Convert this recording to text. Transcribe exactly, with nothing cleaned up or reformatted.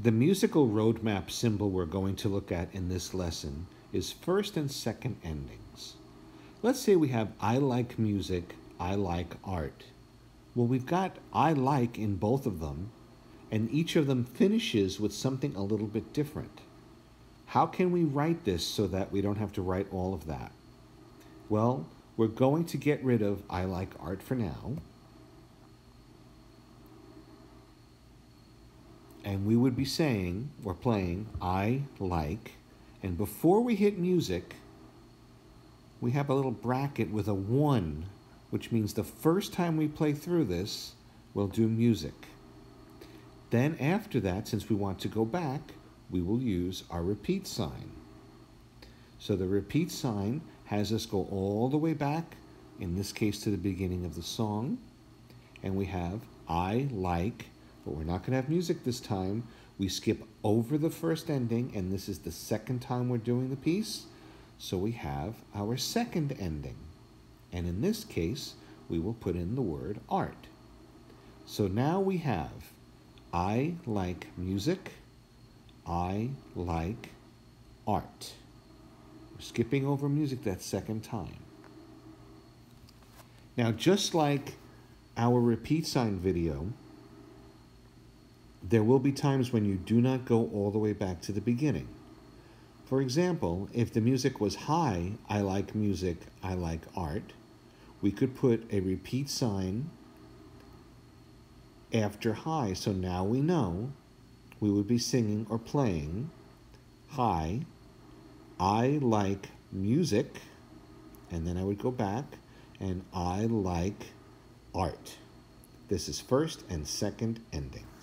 The musical roadmap symbol we're going to look at in this lesson is first and second endings. Let's say we have I like music, I like art. Well, we've got I like in both of them, and each of them finishes with something a little bit different. How can we write this so that we don't have to write all of that? Well, we're going to get rid of I like art for now. And we would be saying, we're playing I like, and before we hit music, we have a little bracket with a one, which means the first time we play through this, we'll do music. Then after that, since we want to go back, we will use our repeat sign. So the repeat sign has us go all the way back, in this case to the beginning of the song, and we have I like, but we're not going to have music this time. We skip over the first ending, and this is the second time we're doing the piece, so we have our second ending. And in this case, we will put in the word art. So now we have I like music, I like art. We're skipping over music that second time. Now, just like our repeat sign video, there will be times when you do not go all the way back to the beginning. For example, if the music was hi, I like music, I like art, we could put a repeat sign after hi, so now we know we would be singing or playing hi, I like music, and then I would go back, and I like art. This is first and second ending.